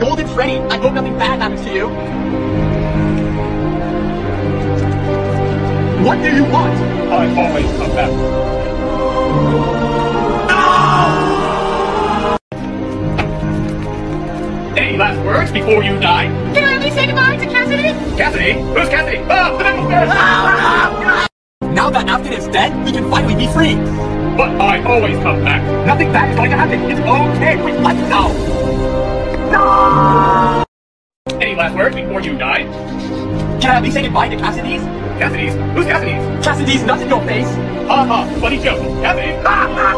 Golden Freddy, I hope nothing bad happens to you. What do you want? I always come back. Any last words before you die? Can I at least say goodbye to Cassidy? Cassidy? Who's Cassidy? Oh, the devil bear! Now that Afton is dead, we can finally be free. But I always come back. Nothing bad is going to happen. It's okay. Wait, let's go. No! Any last words before you die? Can I at least say goodbye to Cassidy's? Cassidy's? Who's Cassidy's? Cassidy's nuts in your face. Ha ha, funny joke. Cassidy?